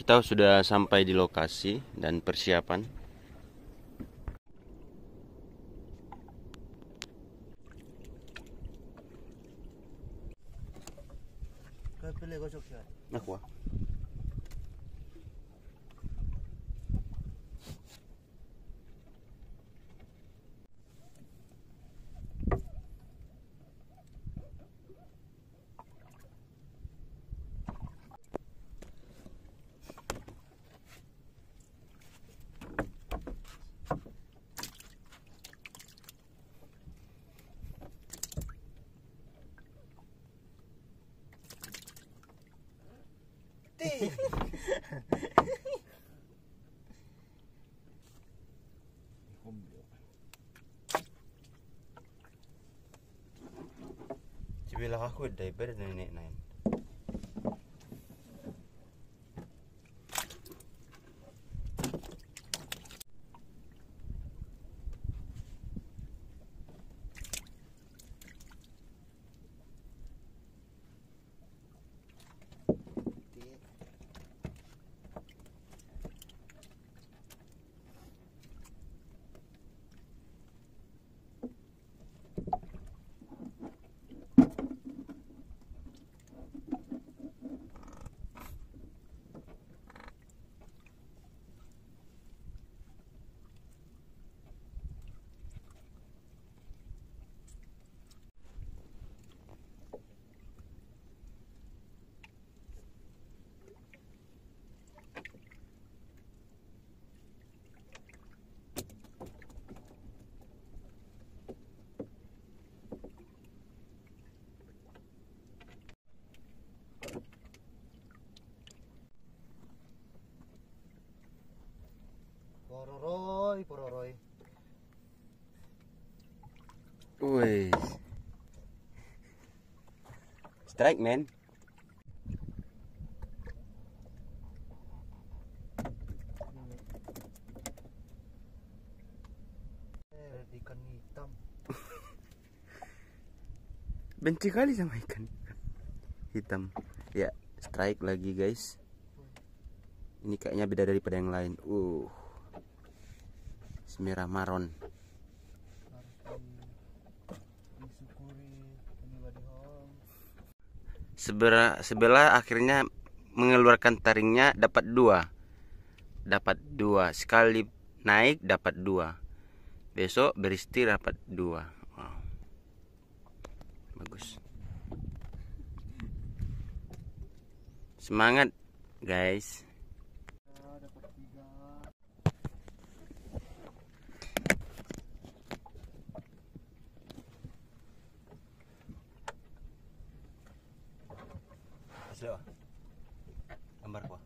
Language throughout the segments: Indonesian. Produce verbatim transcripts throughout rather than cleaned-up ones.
Kita sudah sampai di lokasi dan persiapan. Aku. Sebelah aku diaper nenek nain. Pororoy, pororoy. Wih. Strike, man. Eh, ikan hitam. Benci kali sama ikan hitam. Ya, strike lagi, guys. Ini kayaknya beda daripada yang lain. Uh. Merah maron. Sebelah sebelah akhirnya mengeluarkan taringnya, dapat dua. Dapat dua. Sekali naik dapat dua. Besok beristirahat dapat dua. Wow. Bagus. Semangat, guys. Siapa? Gambar gua.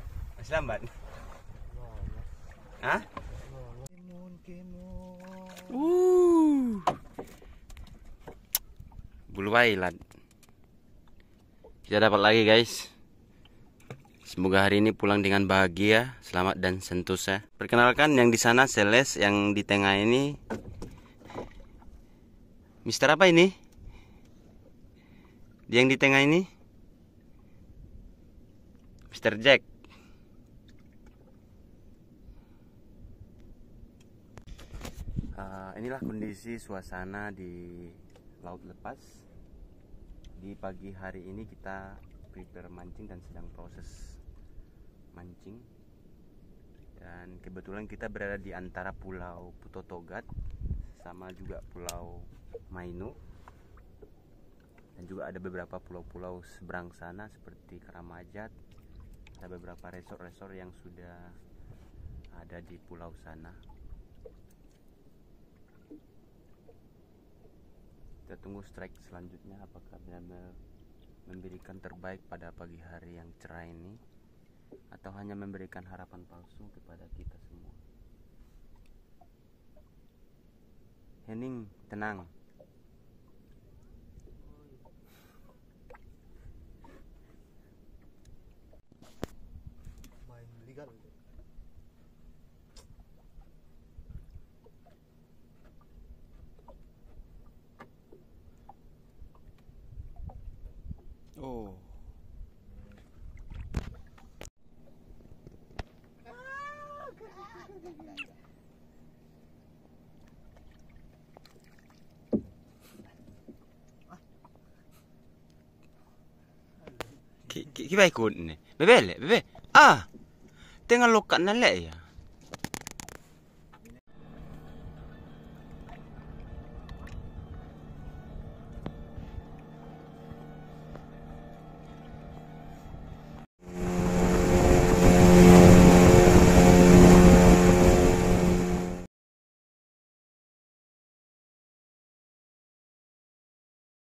Hah? Kemon, kemon. Buluai lad. Kita dapat lagi guys. Semoga hari ini pulang dengan bahagia, selamat dan sentosa. Perkenalkan yang di sana Seles, yang di tengah ini Mister apa ini? Dia yang di tengah ini Mister Jack. Uh, inilah kondisi suasana di laut lepas. Di pagi hari ini kita prepare mancing dan sedang proses mancing. Dan kebetulan kita berada di antara Pulau Putotogat sama juga Pulau Mainu. Dan juga ada beberapa pulau-pulau seberang sana seperti Karamajat. Ada beberapa resort-resort yang sudah ada di pulau sana. Kita tunggu strike selanjutnya, apakah benar-benar memberikan terbaik pada pagi hari yang cerah ini, atau hanya memberikan harapan palsu kepada kita semua. Hening, tenang. Main legal. Oh. Ki ki ikut ni. Bebe le, bebe. Ah. Tengah lokat nalek ya.